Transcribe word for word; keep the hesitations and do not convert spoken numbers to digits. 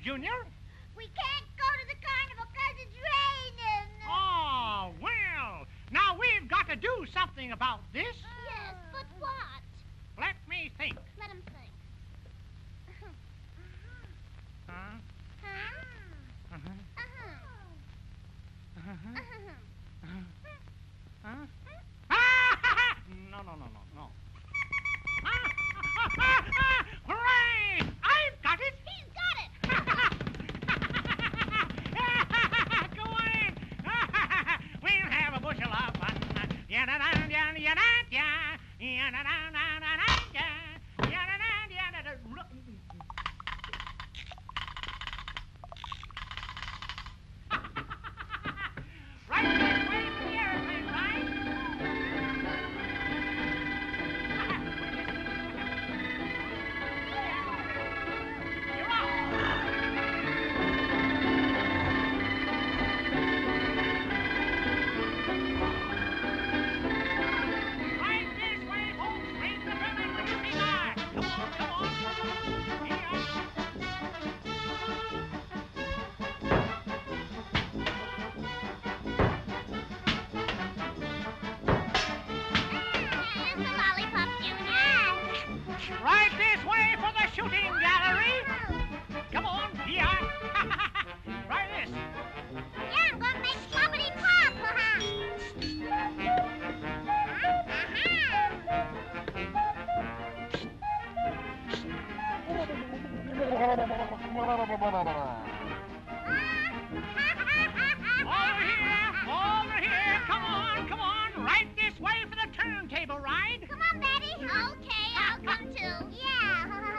Junior? We can't go to the carnival because it's raining. Oh, well. Now, we've got to do something about this. Yes, but what? Let me think. Let him think. Huh? Huh? Uh-huh. Uh-huh. Uh-huh. Uh-huh. Huh? Ah! No, no, no, no, no. Ah! Ah, ah, ah! Hooray! I've got it! He's got it! Go on in. We'll have a bushel of fun. Ya-da-da-da-da-da-da. Ya-da-da-da-da-da-da. Ya-da-da-da-da-da. Right this way for the airplane ride. You're off. Right this way, folks. Bring the building to the sky. Come on, come on. Here. Here's the lollipop, Junior. Right this way for the shooting gallery. Come on, here. Try this. Yeah, I'm gonna make sloppity pop. Uh-huh. Over here, over here. Come on, come on. Right this way for the turntable ride. Come on, Betty. Okay, I'll come too. Yeah.